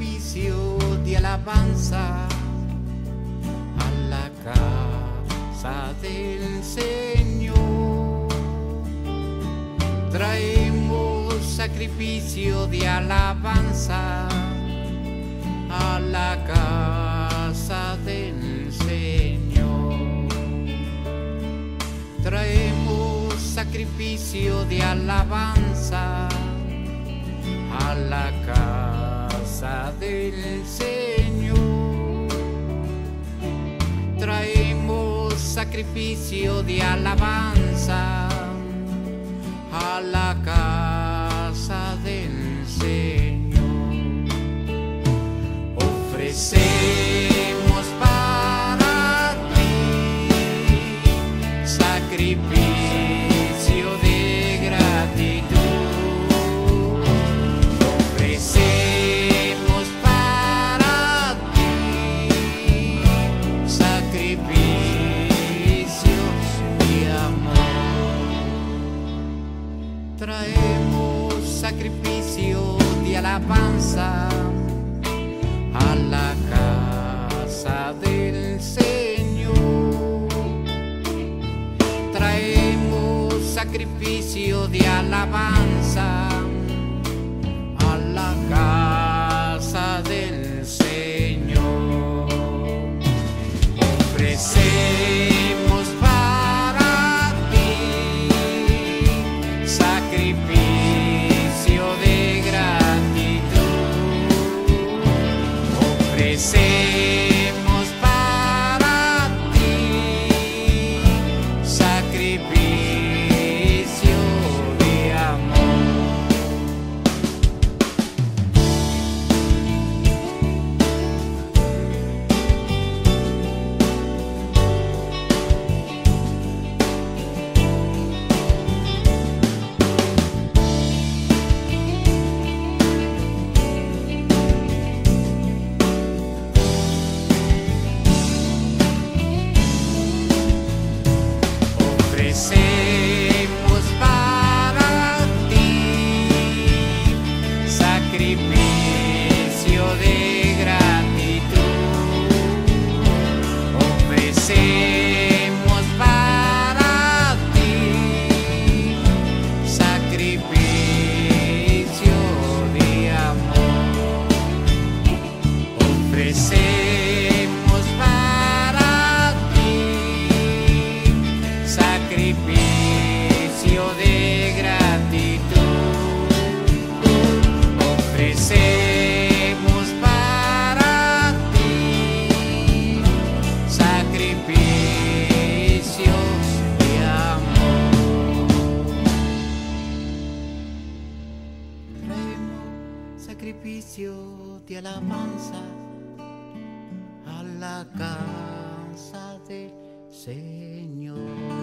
sacrificio de alabanza a la casa del Señor. Traemos sacrificio de alabanza a la casa del Señor. Traemos sacrificio de alabanza a la casa del Señor. Traemos sacrificio de alabanza a la casa del Señor. Ofrecemos para ti sacrificio de gratitud. Ofrecemos para ti sacrificios de amor. Traemos sacrificio de alabanza a la casa del Señor. Traemos sacrificio de alabanza a la casa del Señor. Ofrecemos para ti sacrificio de gratitud. Ofrecemos para ti sacrificio de amor. Ofrecemos para ti sacrificio de gratitud. Ofrecemos para ti sacrificio de amor. Ofrecemos para ti sacrificio de gratitud. Ofrecemos para ti sacrificios de amor. Traemos sacrificio de alabanza a la casa del Señor.